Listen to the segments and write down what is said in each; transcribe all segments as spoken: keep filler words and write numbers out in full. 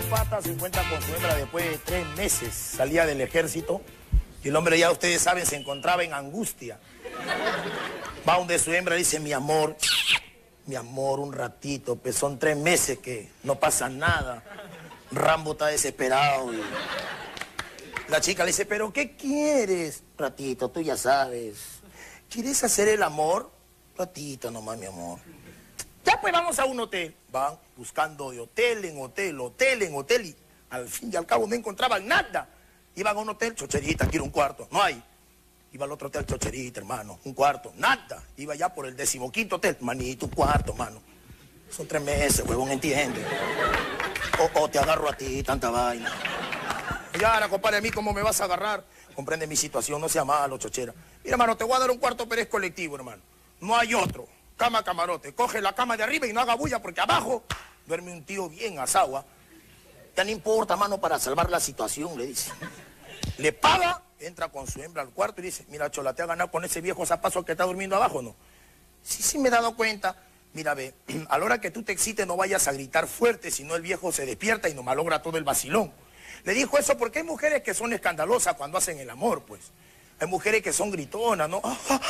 pata se encuentra con su hembra después de tres meses. Salía del ejército y el hombre, ya ustedes saben, se encontraba en angustia. Va donde su hembra y dice, mi amor, mi amor, un ratito, pues son tres meses que no pasa nada. Rambo está desesperado. Y... la chica le dice, ¿pero qué quieres? Ratito, tú ya sabes. ¿Quieres hacer el amor? Ratito nomás, mi amor. Ya pues vamos a un hotel. Van buscando de hotel en hotel, hotel en hotel y al fin y al cabo no encontraban nada. Iban a un hotel, chocherita, quiero un cuarto. No hay. Iba al otro hotel, chocherita, hermano, un cuarto. Nada. Iba ya por el decimoquinto hotel. Manito, un cuarto, mano. Son tres meses, huevón, entiende. O, o te agarro a ti, tanta vaina. Ya, ahora, compadre, a mí, ¿cómo me vas a agarrar? Comprende mi situación, no sea malo, chochera. Mira, hermano, te voy a dar un cuarto, pero es colectivo, hermano. No hay otro. Cama, camarote. Coge la cama de arriba y no haga bulla, porque abajo duerme un tío bien asagua. Ya no importa, mano, para salvar la situación, le dice. Le paga, entra con su hembra al cuarto y dice, mira, chola, ¿te ha ganado con ese viejo zapazo que está durmiendo abajo, no? Sí, sí, me he dado cuenta. Mira, ve, a la hora que tú te excites no vayas a gritar fuerte, si no el viejo se despierta y nos malogra todo el vacilón. Le dijo eso porque hay mujeres que son escandalosas cuando hacen el amor, pues. Hay mujeres que son gritonas, ¿no?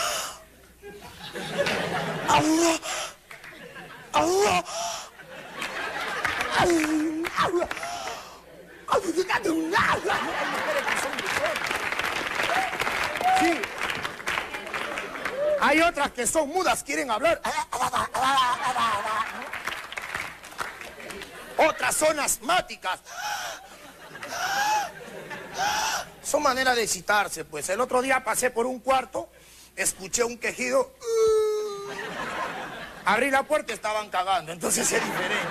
Sí. Hay otras que son mudas, quieren hablar. Otras son asmáticas. Son maneras de excitarse, pues. El otro día pasé por un cuarto, escuché un quejido. Abrí la puerta y estaban cagando, entonces es diferente.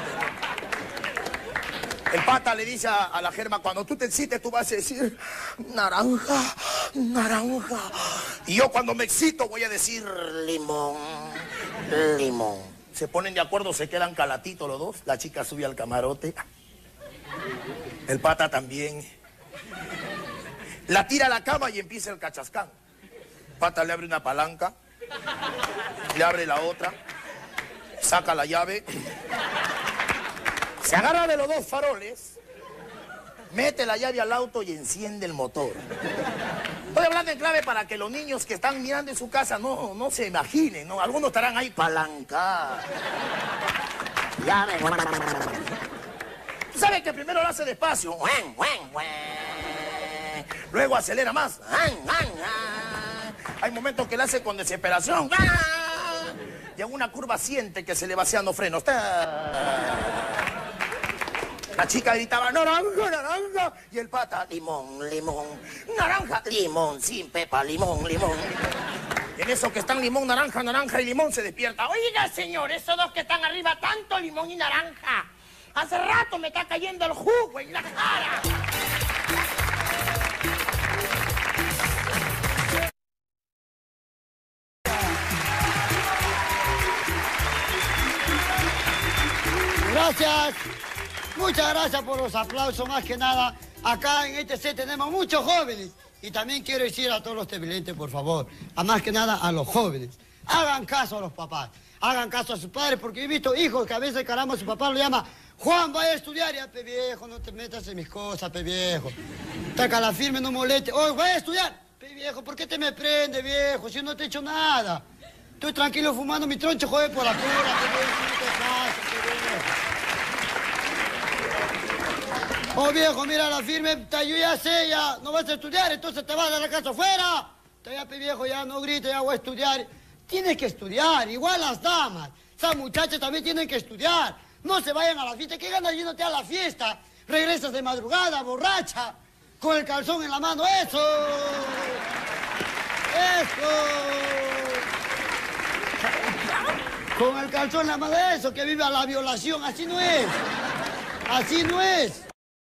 El pata le dice a, a la germa, cuando tú te excites, tú vas a decir, naranja, naranja. Y yo cuando me excito voy a decir, limón, limón. Se ponen de acuerdo, se quedan calatitos los dos. La chica sube al camarote. El pata también. La tira a la cama y empieza el cachascán. Pata le abre una palanca, le abre la otra, saca la llave, se agarra de los dos faroles, mete la llave al auto y enciende el motor. Estoy hablando en clave para que los niños que están mirando en su casa no, no se imaginen, ¿no? Algunos estarán ahí, palanca. Llave. ¿Tú sabes que primero lo hace despacio? Luego acelera más. Hay momentos que lo hace con desesperación. Y en una curva siente que se le vacían los frenos. La chica gritaba, naranja, naranja. Y el pata, limón, limón. Naranja, limón, sin pepa, limón, limón. Y en eso que están limón, naranja, naranja y limón se despierta. Oiga, señor, esos dos que están arriba, tanto limón y naranja. Hace rato me está cayendo el jugo en la cara. Gracias, muchas gracias por los aplausos, más que nada. Acá en este set tenemos muchos jóvenes. Y también quiero decir a todos los televidentes, por favor, a más que nada a los jóvenes, hagan caso a los papás, hagan caso a sus padres, porque he visto hijos que a veces, caramba, su papá lo llama, Juan, vaya a estudiar, ya, pe viejo, no te metas en mis cosas, pe viejo. Taca la firme, no moleste. Oye, vaya a estudiar. Pe viejo, ¿por qué te me prende, viejo? Si yo no te he hecho nada. Estoy tranquilo fumando mi troncho, joder, por la pura, pe viejo, no te pases, pe viejo. Oh, viejo, mira la firme, yo ya sé, ya, no vas a estudiar, entonces te vas a la casa afuera. Ya, pe viejo, ya no grites, ya voy a estudiar. Tienes que estudiar, igual las damas. Esas muchachas también tienen que estudiar. No se vayan a la fiesta. ¿Qué ganas yéndote a la fiesta? Regresas de madrugada, borracha, con el calzón en la mano. ¡Eso! ¡Eso! Con el calzón en la mano. ¡Eso! Que viva la violación. Así no es. Así no es.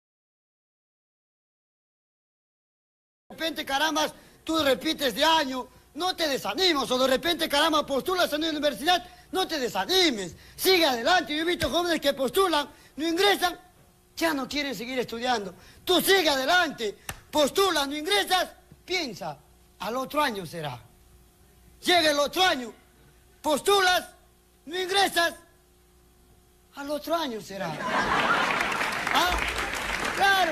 De repente, caramba, tú repites de año. No te desanimes. O de repente, caramba, postulas en una universidad. No te desanimes, sigue adelante. Yo he visto jóvenes que postulan, no ingresan, ya no quieren seguir estudiando. Tú sigue adelante, postulas, no ingresas, piensa, al otro año será. Llega el otro año, postulas, no ingresas, al otro año será. ¿Ah? Claro.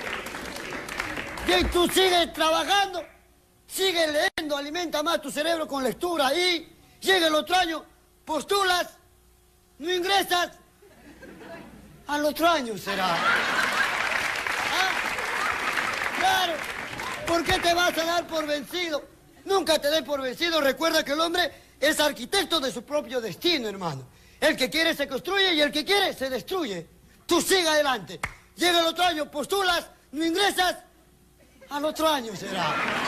Y tú sigues trabajando, sigues leyendo, alimenta más tu cerebro con lectura y llega el otro año, postulas, no ingresas, al otro año será. ¿Ah? Claro. ¿Por qué te vas a dar por vencido? Nunca te des por vencido. Recuerda que el hombre es arquitecto de su propio destino, hermano. El que quiere se construye y el que quiere se destruye. Tú sigue adelante. Llega el otro año, postulas, no ingresas, al otro año será.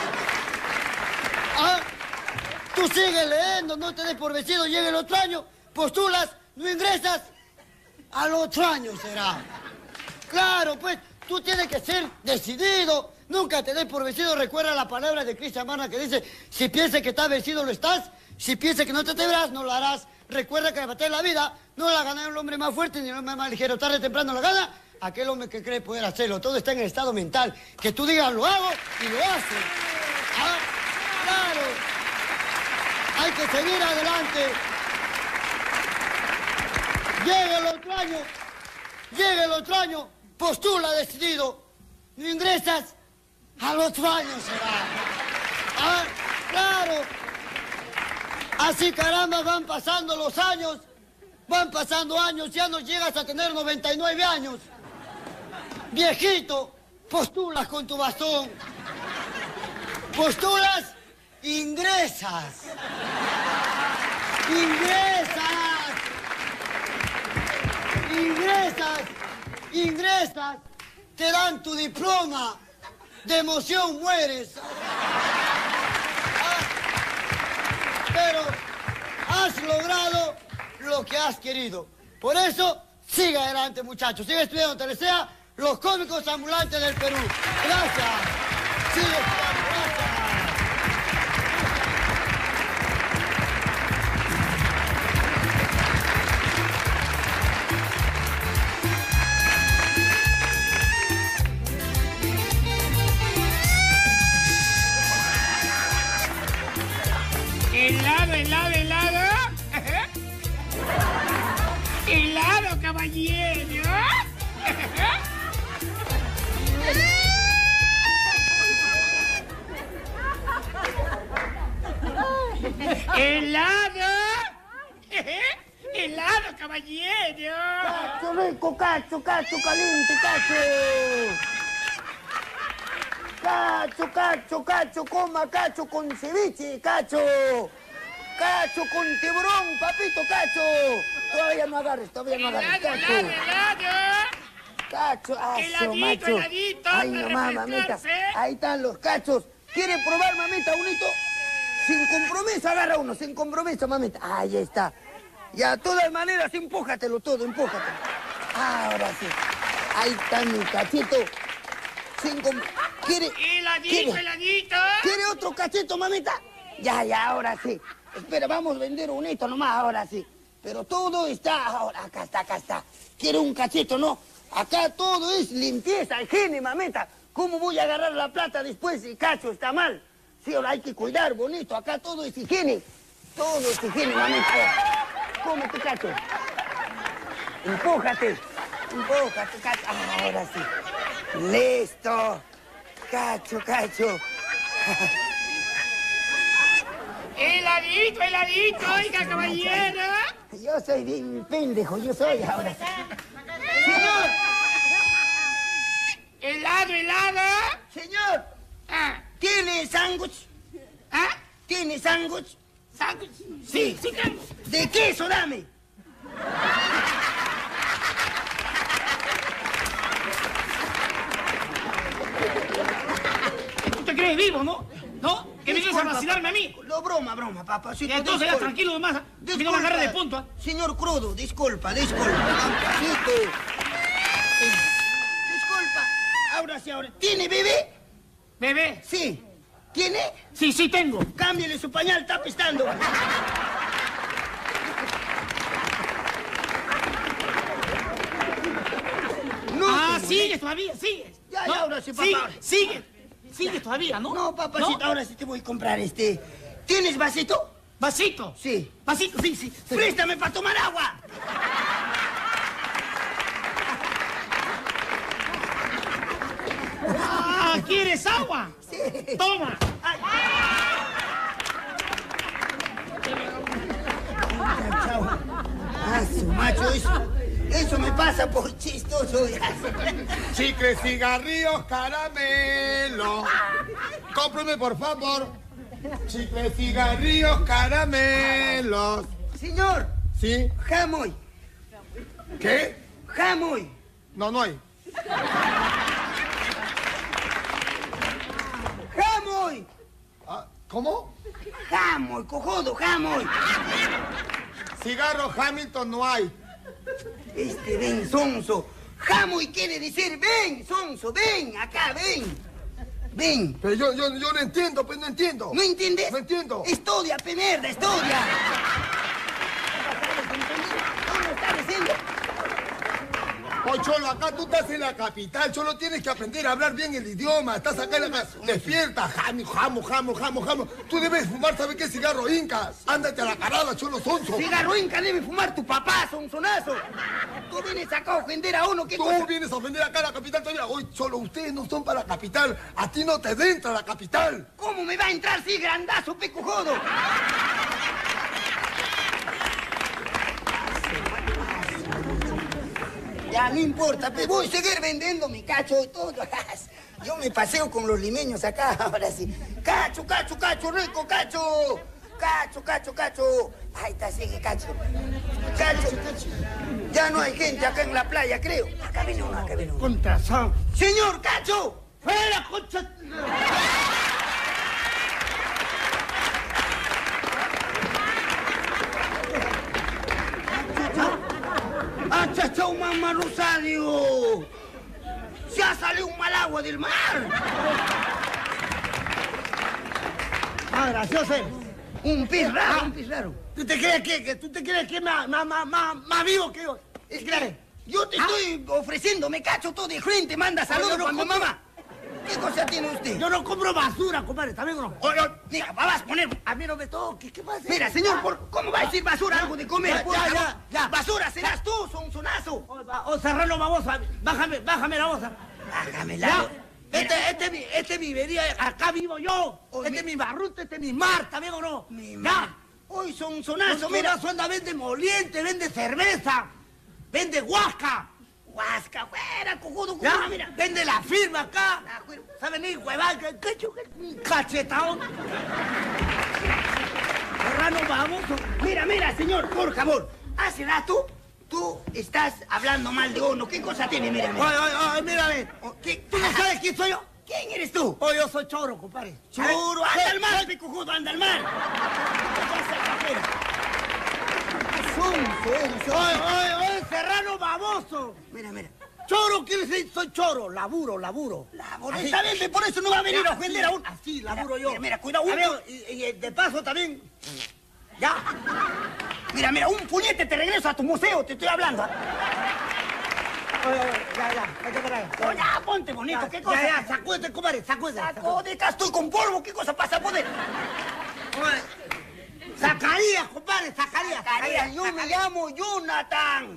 ¿Ah? Tú sigues leyendo, no te des por vencido. Llega el otro año, postulas, no ingresas, al otro año será. Claro, pues, tú tienes que ser decidido. Nunca te des por vencido. Recuerda la palabra de Cristian Barna que dice, si piensas que estás vencido, lo estás. Si piensas que no te atreverás, no lo harás. Recuerda que la batalla de la vida no la gana el hombre más fuerte ni el hombre más ligero. Tarde o temprano la gana aquel hombre que cree poder hacerlo. Todo está en el estado mental. Que tú digas, lo hago y lo haces. ¿Ah? Claro. Hay que seguir adelante. Llega el otro año. Llega el otro año. Postula decidido. No ingresas. Al otro año será. ¿Ah? Claro. Así, caramba, van pasando los años. Van pasando años, ya no llegas a tener noventa y nueve años. Viejito, postulas con tu bastón. Postulas, ingresas. Ingresas. Ingresas. Ingresas. Te dan tu diploma. De emoción mueres. Ah, pero has logrado lo que has querido. Por eso, sigue adelante, muchachos. Sigue estudiando, te desea los cómicos ambulantes del Perú. Gracias. Sigue estudiando, gracias. Helado, helado, helado. Helado, caballero. Helado. Helado, caballero. Cacho rico, cacho, cacho caliente, cacho. Cacho, cacho, cacho, coma cacho con ceviche, cacho. Cacho con tiburón, papito, cacho. Todavía no agarres, todavía no agarres, cacho. Helado, helado. Cacho, aso, Heladito, macho. heladito, Ay, para nomás, mamita. refrescarse. Ahí están los cachos. ¿Quiere probar, mamita, unito? Sin compromiso, agarra uno, sin compromiso, mamita. Ahí está. Ya, de todas maneras, empújatelo todo, empújatelo. Ahora sí. Ahí está mi cachito. Sin compromiso. ¿Quiere? Heladito, ¿Quiere? heladito. ¿Quiere otro cachito, mamita? Ya, ya, ahora sí. Espera, vamos a vender unito nomás, ahora sí. Pero todo está ahora, acá está, acá está. ¿Quiere un cachito, no? Acá todo es limpieza, higiene, mamita. ¿Cómo voy a agarrar la plata después si cacho está mal? Sí, ahora hay que cuidar, bonito. Acá todo es higiene. Todo es higiene, mamita. Cómete, cacho. Empújate. Empújate, cacho. Ah, ahora sí. Listo. Cacho, cacho. Heladito, heladito, oiga, caballero. Yo soy bien pendejo, yo soy ahora. Señor, Helado, helado. señor, Ah, ¿tiene sándwich? ah, ¿Tiene sándwich? sándwich. Sí, sí tengo. ¿De queso dame? ¿Tú te crees vivo, no? ¿No? Que vienes a Disculpa, vacilarme a mí. Lo broma, broma, papacito. Y entonces ya disculpa. tranquilo nomás. ¿Ah? Si no me agarres de punto. ¿Ah? Señor Crudo, disculpa, disculpa, papacito. Sí. Disculpa. Ahora sí, ahora. ¿Tiene bebé? Bebé. Sí. ¿Tiene? Sí, sí tengo. Cámbiale su pañal, está apestando. No, Ah, tengo, sigues todavía, sigues. Ya, ¿No? ya, ahora sí, papá. Sigue, sigue. Sigues todavía, ¿no? No, papacito, ¿No? ahora sí te voy a comprar este. ¿Tienes vasito? Vasito. Sí. Vasito, sí, sí. ¡Préstame para tomar agua! ¿Quieres agua? Sí. Toma. Ay. Chao. Ah, su macho, eso, eso me pasa por chistoso. Chicles, cigarrillos, caramelo. Cómprame, por favor. Chicles, cigarrillos, caramelos. Señor. ¿Sí? Jamoy. ¿Qué? Jamoy. No, no hay. Jamoy. Ah, ¿cómo? Jamoy, cojodo, jamoy. Cigarro Hamilton no hay. Este, ven, sonso. Jamoy quiere decir ven, sonso, ven, acá, ven. Ven. Pero yo, yo, yo no entiendo, pues no entiendo. ¿No entiendes? No entiendo. Estudia, pe mierda, estudia. ¿Cómo estás diciendo? Oh, Cholo, acá tú estás en la capital. Cholo, tienes que aprender a hablar bien el idioma. Estás acá en la casa. Despierta, jamo, jamo, jamo, jamo, jamo. Tú debes fumar, ¿sabes qué? Cigarro Inca. Ándate a la carada, Cholo sonso. Cigarro Inca debe fumar tu papá, sonsonazo. Tú vienes acá a ofender a uno, ¿qué Tú cosa? vienes a ofender acá a la capital todavía. Oye, Cholo, ustedes no son para la capital. A ti no te entra la capital. ¿Cómo me va a entrar si grandazo, peco jodo? Ya, no importa, pero voy a seguir vendiendo mi cacho y todo. Yo me paseo con los limeños acá, ahora sí. Cacho, cacho, cacho, rico, cacho. Cacho, cacho, cacho. Ahí está, sigue, cacho. Cacho, cacho. Ya no hay gente acá en la playa, creo. Acá viene uno, acá viene uno. Contrazón. ¡Señor Cacho! ¡Fuera, concha! ¡Ah, chachao, mamá Rosario! ¡Se ha salido un mal agua del mar! Ah, gracioso. Un pez raro, un pez raro. ¿Tú te crees que, que tú te crees que es más, más, más, más, más vivo que yo? Es que yo te estoy ofreciendo, me cacho todo de frente, manda saludos yo no para mi compro- mamá. ¿Qué cosa tiene usted? Yo no compro basura, compadre, ¿está bien o no? Oye, mira, vas a poner... A mí no me toques, ¿qué pasa? Mira, señor, por- ¿cómo va a decir basura algo de comer? Ya, por ya, favor? ya, ya. Basura serás tú, sonsonazo. Oh, va- oh, Serrano babosa, bájame, bájame la voz. Hágame Ya. la... Este, este, es mi- este es mi vivería, acá vivo yo. Oh, Este mi- es mi barruto, este es mi mar, ¿está bien o no? Mi Ya. ma- Hoy sonsonazo, Mira, mira. suena, vende moliente, vende cerveza, vende huasca. Huasca, fuera, cojudo, Ya, cojudo, mira. vende la firma acá. Ah, bueno. ¿Sabe ni huevada? ¿Qué, qué, qué, un cachetón? Serrano baboso. Mira, mira, señor, por favor. Hace rato tú estás hablando mal de uno. ¿Qué cosa tiene? Mira, mira. Oye, oye, oye, mírame. ¿Qué? ¿Tú no sabes quién soy yo? ¿Quién eres tú? Oh, yo soy Choro, compadre. Churo, anda al mar, picujudo, anda al mar. Sonso, eres, sonso. Oye, oye, oye, Serrano baboso. Mira, mira. Choro quiere decir, soy Choro, laburo, laburo. Laburo, Así. está bien, pe, por eso no va a venir a Así, ofender a uno. Así, laburo Mira, yo. Mira, mira, cuidado, un, A ver, y, y de paso también. Ya. mira, mira, un puñete te regreso a tu museo, te estoy hablando. Oye, oye, ya, ya, vete por ahí. Oh, ya, ponte bonito, Ya, ¿qué cosa? Ya, ya, sacúdete, compadre, sacúdete. Saco de acá, estoy con polvo, ¿qué cosa pasa a poder? Oye, Zacarías, compadre, Zacarías. Zacarías, yo me llamo Jonathan.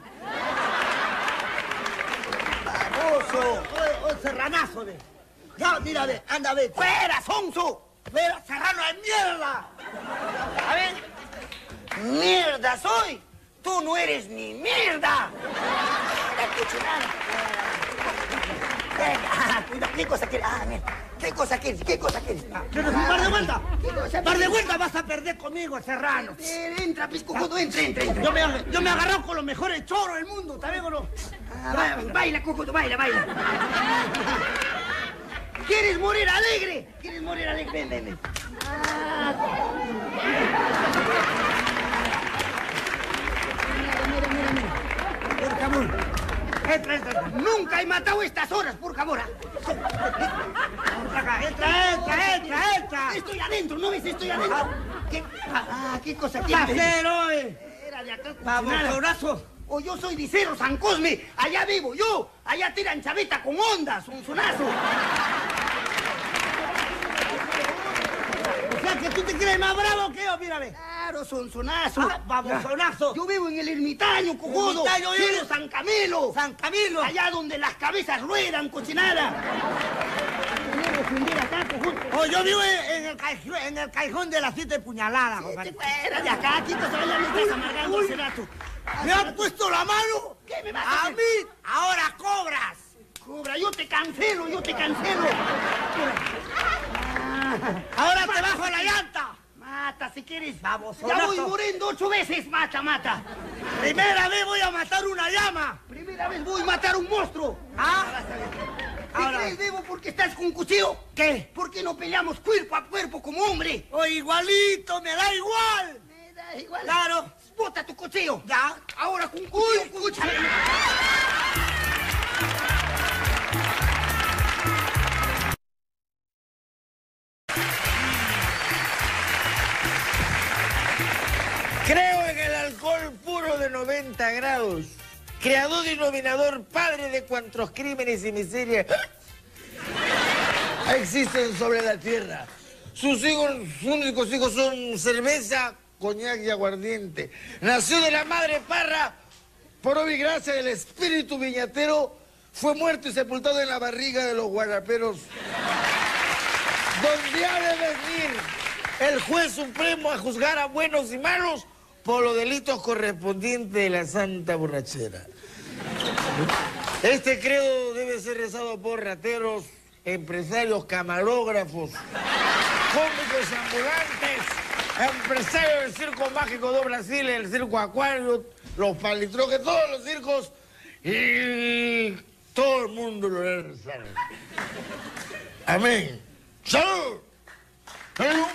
Baboso. Oye, oye, serranazo, ve. Ya, mira, ve, anda, ve. ¡Fuera, sonso! Pero, serrano de mierda. A ver. ¡Mierda soy! ¡Tú no eres ni mierda! La cuchilada. Ah, cuidado, ¿qué cosa quieres? Ah, mira. ¿Qué cosa quieres? ¿Qué cosa quieres? ¿Quieres un par de vueltas? ¿Qué cosa Par de quieres? vueltas vas a perder conmigo, serrano. Eh, Entra, piscojudo, entra, entra, entra. Yo me, ag- yo me agarré con los mejores choros del mundo, ¿está bien o no? Ah, ba- baila, cojudo, baila, baila. ¿Quieres morir alegre? ¿Quieres morir alegre? Ven, ven, ven. Ah. Mira, mira, mira, mira. Por favor. Entra, entra, entra. Nunca he matado estas horas, por favor. ah. Entra acá, entra, entra, entra, entra. Estoy adentro, ¿no ves? Estoy adentro. ¿Qué? Ah, ¿qué cosa quieres? Pasero, eh. Era de acá, Vamos, cochinada. abrazo. O yo soy de Cerro San Cosme, allá vivo yo, allá tiran chaveta con ondas, un sonazo. O sea, que tú te crees más bravo que yo, mírame. Ah, Claro, sonsonazo. Ah, babosonazo. Yo vivo en el ermitaño, cojudo. Ermitaño Quiero eres. San Camilo. San Camilo. Allá donde las cabezas ruedan, cochinada. Quiero fundir acá, cojudo. Oh, yo vivo en, en el callejón, en el callejón de las siete puñaladas, Te compadre. fuera de acá, quita, se vaya, me estás amargando ese rato. ¿Me has puesto la mano? ¿Qué me vas a A hacer? mí, ahora cobras. Cobra, yo te cancelo, yo te cancelo. Ahora te bajo la llanta. Mata si quieres. Babosonazo. Ya voy muriendo ocho veces, mata, mata. Primera vez voy a matar una llama. Primera vez voy a matar a un monstruo. ¿Ah? ¿Qué Ahora. crees, Bebo, porque estás con un cuchillo? ¿Qué? ¿Por qué no peleamos cuerpo a cuerpo como hombre? O igualito, me da igual. Me da igual. Claro. Bota tu cuchillo. Ya. Ahora con un cuchillo. Uy, escúchame. Creo en el alcohol puro de noventa grados, creador y nominador, padre de cuantos crímenes y miserias existen sobre la tierra. Sus hijos, sus únicos hijos son cerveza, coñac y aguardiente. Nació de la madre Parra, por obra y gracia del espíritu viñatero, fue muerto y sepultado en la barriga de los guaraperos, donde ha de venir el juez supremo a juzgar a buenos y malos por los delitos correspondientes de la santa borrachera. Este credo debe ser rezado por rateros, empresarios, camarógrafos, cómicos ambulantes, empresarios del Circo Mágico do Brasil, el Circo Acuario, los palitroques, todos los circos, y todo el mundo lo debe rezar. Amén. ¡Salud! ¡Salud!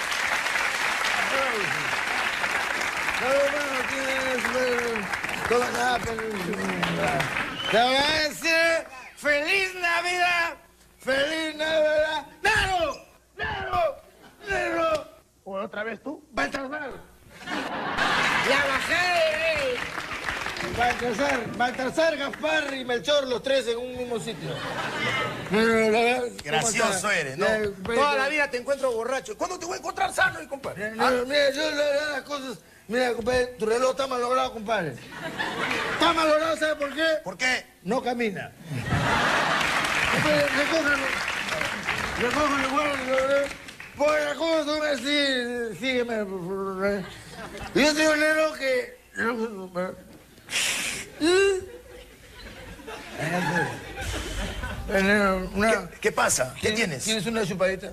Te voy a decir feliz Navidad, feliz Navidad. ¡Nero! ¡Nero! ¡Nero! ¿Otra vez tú? Baltasar. La bajada de rey. Baltasar, Baltasar, Gaspar y Melchor, los tres en un mismo sitio. Gracioso eres, ¿no? Toda la vida te encuentro borracho. ¿Cuándo te voy a encontrar sano, mi compadre? No, mira, yo le haré las cosas. Mira, compadre, tu reloj está malogrado, compadre. Está malogrado, ¿sabe por qué? ¿Por qué? No camina. Compadre, recójanlo. Recójanlo, igual. Pues las cosas son así. Sígueme, por favor. Yo soy un negro que... Una... ¿Qué, qué pasa? ¿Qué tienes? ¿Tienes una chupadita?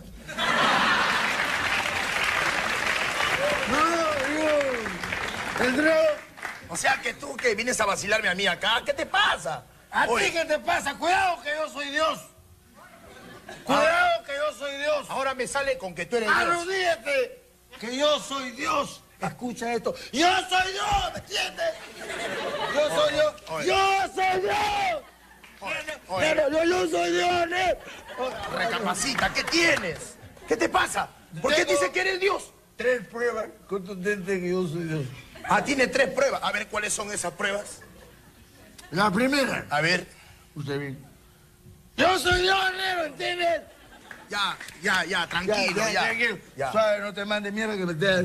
No, yo... Entró... O sea que tú que vienes a vacilarme a mí acá, ¿qué te pasa? ¿A Oye, ti qué te pasa? Cuidado que yo soy Dios. Cuidado que yo soy Dios. ahora me sale con que tú eres Dios. Arrodíllate, que yo soy Dios. Escucha esto. Yo soy Dios, ¿me entiendes? Yo soy Dios. Oye. Yo soy Dios. Oye. Pero yo no soy Dios, ¿eh? Recapacita, ¿qué tienes? ¿Qué te pasa? ¿Por qué Tengo- dice que eres Dios? Tres pruebas contundentes que yo soy Dios. Ah, tiene tres pruebas. A ver, ¿cuáles son esas pruebas? La primera. A ver. Usted bien. Yo soy Dios, negro, ¿entiendes? Ya, ya, ya, tranquilo, ya. ya, ya, tranquilo. Ya. Suave, no te mandes mierda que me te...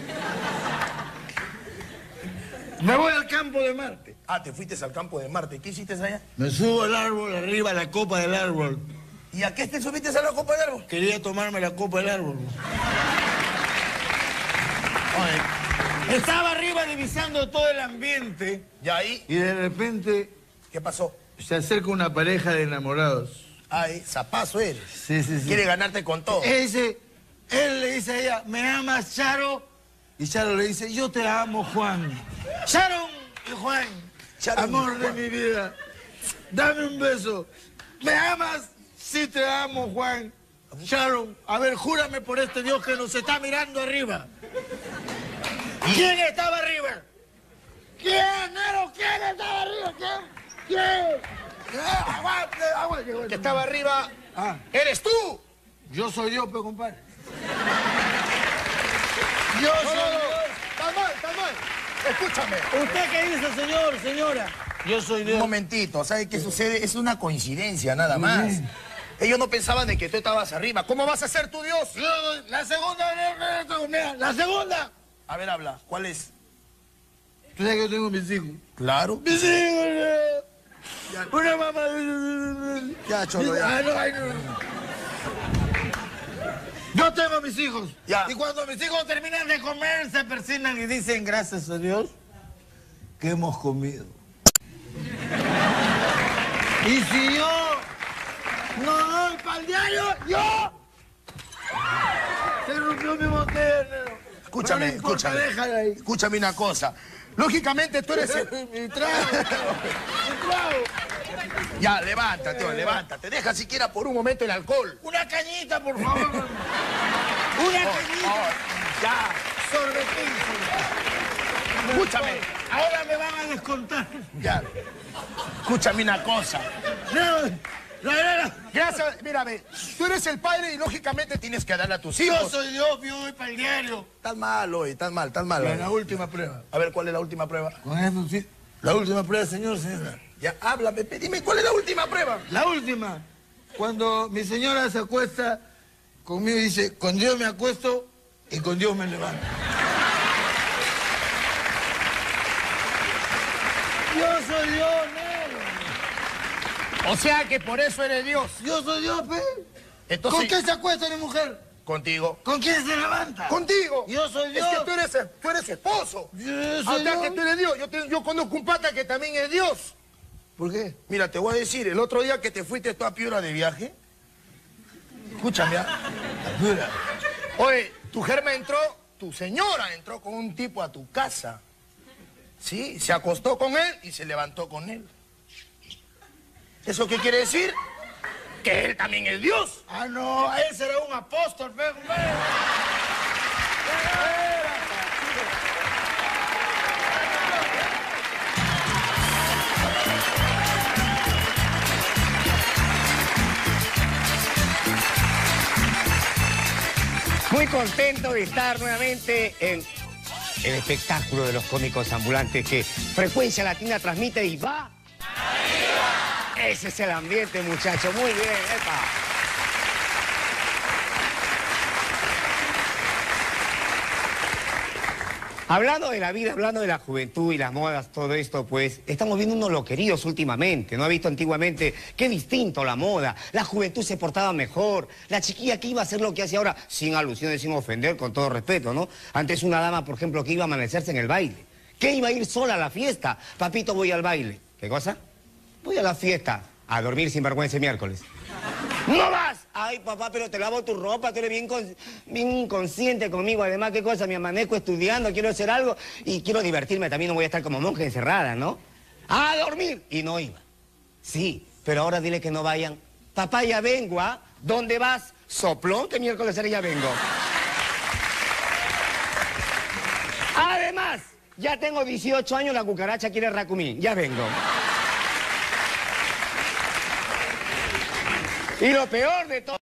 Me voy al campo de Marte. Ah, te fuiste al campo de Marte. ¿Qué hiciste allá? Me subo al árbol, arriba a la copa del árbol. ¿Y a qué te subiste a la copa de árbol? Quería tomarme la copa del árbol. Oye, Estaba arriba divisando todo el ambiente ¿ya ahí? y de repente ¿Qué pasó? se acerca una pareja de enamorados. Ay, zapazo eres. Sí, sí, sí. Quiere ganarte con todo. Él dice, él le dice a ella, ¿me amas, Charo? Y Charo le dice, yo te amo, Juan. Sharon y Juan, Sharon y amor de Juan. mi vida, dame un beso. ¿Me amas? Sí te amo, Juan. Sharon, a ver, júrame por este Dios que nos está mirando arriba. ¿Quién estaba arriba? ¿Quién, Nero? ¿Quién estaba arriba? ¿Quién? ¿Quién? Eh, aguante, aguante. Que estaba arriba. Ah, ¡Eres tú! yo soy Dios, pero compadre. Yo soy Dios. Está mal, está mal. Escúchame. ¿Usted qué dice, señor, señora? Yo soy Un Dios. momentito, ¿sabes qué sucede? Es una coincidencia, nada más. Ellos no pensaban de que tú estabas arriba. ¿Cómo vas a ser tu Dios? Yo- La segunda, mira, la segunda. A ver, habla. ¿Cuál es? Tú sabes que yo tengo mis hijos. Claro. Mis hijos, no. Una mamá. Ya, cholo, ya. Ah, no, ay, no. Yo tengo mis hijos. Ya. Y cuando mis hijos terminan de comer, se persignan y dicen, gracias a Dios, que hemos comido. Y si yo no doy para el diario, yo... Se rompió mi botella, negro. Escúchame, No me importa, escúchame. déjala ahí. Escúchame una cosa. Lógicamente tú eres el... Mi trago, mi trago. Ya, levántate, oh, levántate. Deja siquiera por un momento el alcohol. Una cañita, por favor. Una Oh, cañita. oh, ya. Sorbetín. Escúchame. Ahora me van a descontar. Ya. Escúchame una cosa. No, no, no, no. Gracias, mírame. Tú eres el padre y lógicamente tienes que darle a tus Yo hijos. soy Dios, yo voy para el diario. Estás mal hoy, estás mal, estás mal. La, hoy. la última prueba. A ver, ¿cuál es la última prueba? Con eso sí. La última prueba, señor, señora. Ya, habla, Pepe. Dime, ¿cuál es la última prueba? La última. Cuando mi señora se acuesta conmigo y dice, con Dios me acuesto y con Dios me levanto. Yo soy Dios, negro. O sea que por eso eres Dios. Yo soy Dios, pe. Entonces, ¿Con qué se acuesta mi mujer? Contigo. ¿Con quién se levanta? Contigo. Yo soy Dios. Es que tú eres, tú eres su esposo. Yo O soy sea Dios. que tú eres Dios. Yo, te- yo conozco un pata que también es Dios. ¿Por qué? Mira, te voy a decir, el otro día que te fuiste tú a Piura de viaje, escúchame, ¿ah? Piura. Oye, tu germa entró, tu señora entró con un tipo a tu casa, ¿sí? Se acostó con él y se levantó con él. ¿Eso qué quiere decir? Que él también es Dios. Ah, no, él será un apóstol, pe, hombre. Muy contento de estar nuevamente en el espectáculo de los cómicos ambulantes que Frecuencia Latina transmite y va. ¡Arriba! Ese es el ambiente, muchachos. Muy bien, epa. Hablando de la vida, hablando de la juventud y las modas, todo esto, pues, estamos viendo unos loqueríos últimamente. ¿No ha visto antiguamente? Qué distinto la moda. La juventud se portaba mejor. La chiquilla que iba a hacer lo que hace ahora, sin alusiones, sin ofender, con todo respeto, ¿no? Antes una dama, por ejemplo, que iba a amanecerse en el baile. Que iba a ir sola a la fiesta. Papito, voy al baile. ¿Qué cosa? Voy a la fiesta. A dormir sin vergüenza el miércoles. ¡No vas! Ay, papá, pero te lavo tu ropa, tú eres bien, con- bien inconsciente conmigo. Además, ¿qué cosa? Me amanezco estudiando, quiero hacer algo y quiero divertirme. También no voy a estar como monja encerrada, ¿no? ¡A dormir! Y no iba. Sí, pero ahora dile que no vayan. Papá, ya vengo, ¿ah? ¿Dónde vas? Soplón, que miércoles era ya vengo. Además, ya tengo dieciocho años, la cucaracha quiere racumín. Ya vengo. Y lo peor de todo...